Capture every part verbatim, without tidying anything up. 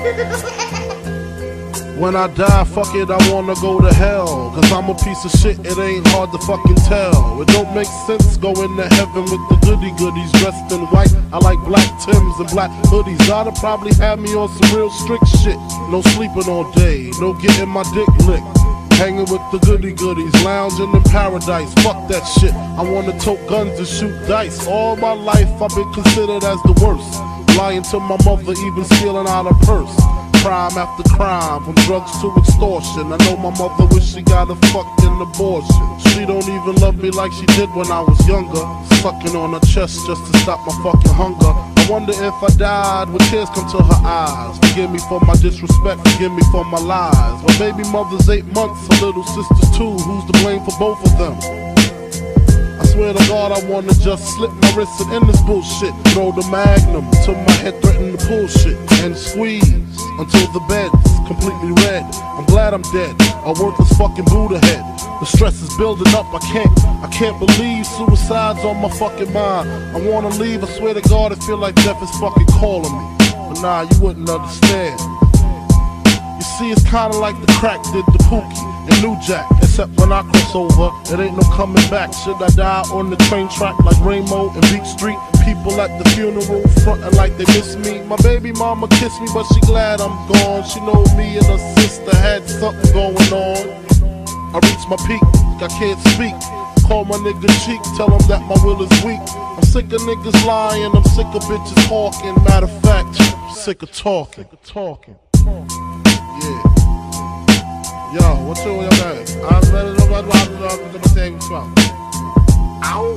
When I die, fuck it, I wanna go to hell. Cause I'm a piece of shit, it ain't hard to fucking tell. It don't make sense going to heaven with the goody goodies dressed in white. I like black Timbs and black hoodies. God'll probably have me on some real strict shit. No sleeping all day, no getting my dick licked. Hanging with the goody goodies, lounging in paradise. Fuck that shit, I wanna tote guns and shoot dice. All my life I've been considered as the worst. Lying to my mother, even stealing out her purse. Crime after crime, from drugs to extortion. I know my mother wish she got a fucking abortion. She don't even love me like she did when I was younger. Sucking on her chest just to stop my fucking hunger. I wonder if I died, would tears come to her eyes? Forgive me for my disrespect, forgive me for my lies. My baby mother's eight months, her little sister's two. Who's to blame for both of them? I swear to God, I wanna just slip my wrist and end this bullshit. Throw the magnum till my head threaten to pull shit. And squeeze until the bed's completely red. I'm glad I'm dead, a worthless fucking Buddha head. The stress is building up, I can't, I can't believe suicide's on my fucking mind. I wanna leave, I swear to God, it feel like death is fucking calling me. But nah, you wouldn't understand. You see, it's kinda like the crack did the Pookie and New Jack. Except when I cross over, it ain't no coming back. Should I die on the train track like Rainbow and Beach Street? People at the funeral frontin' like they miss me. My baby mama kissed me, but she glad I'm gone. She know me and her sister had something going on. I reached my peak, I can't speak. Call my nigga cheek, tell him that my will is weak. I'm sick of niggas lying, I'm sick of bitches talking. Matter of fact, I'm sick of talking. Sick of talking. Yeah. Yo, what's up with your guys? I'm ready to run around the same spot. Ow!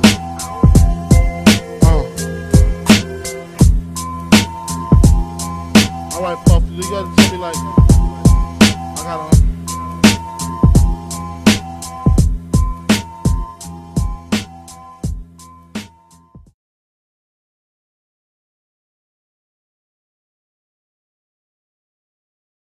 Uh. Alright, Puff, you gotta tell me like, I gotta